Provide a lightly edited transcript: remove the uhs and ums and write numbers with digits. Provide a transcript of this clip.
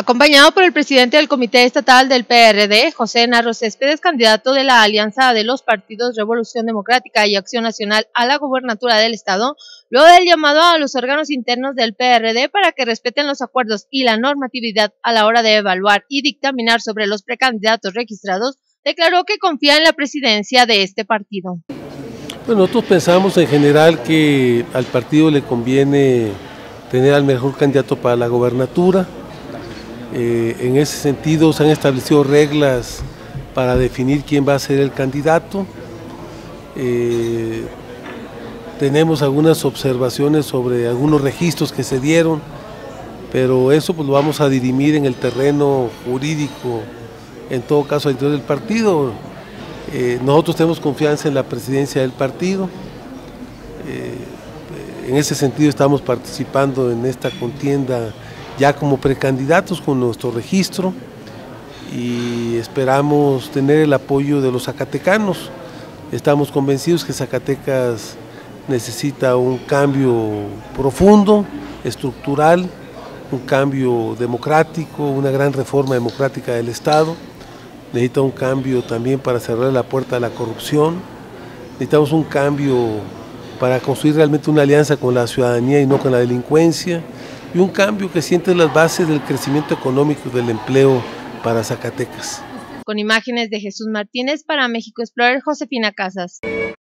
Acompañado por el presidente del Comité Estatal del PRD, José Narro Céspedes, candidato de la alianza de los partidos Revolución Democrática y Acción Nacional a la gobernatura del estado, luego del llamado a los órganos internos del PRD para que respeten los acuerdos y la normatividad a la hora de evaluar y dictaminar sobre los precandidatos registrados, declaró que confía en la presidencia de este partido. Bueno, nosotros pensamos en general que al partido le conviene tener al mejor candidato para la gobernatura. En ese sentido se han establecido reglas para definir quién va a ser el candidato. Tenemos algunas observaciones sobre algunos registros que se dieron, pero eso pues lo vamos a dirimir en el terreno jurídico, en todo caso al interior del partido. Nosotros tenemos confianza en la presidencia del partido. En ese sentido estamos participando en esta contienda ya como precandidatos con nuestro registro y esperamos tener el apoyo de los zacatecanos. Estamos convencidos que Zacatecas necesita un cambio profundo, estructural, un cambio democrático, una gran reforma democrática del Estado. Necesita un cambio también para cerrar la puerta a la corrupción. Necesitamos un cambio para construir realmente una alianza con la ciudadanía y no con la delincuencia. Y un cambio que siente las bases del crecimiento económico y del empleo para Zacatecas. Con imágenes de Jesús Martínez para México Explorer, Josefina Casas.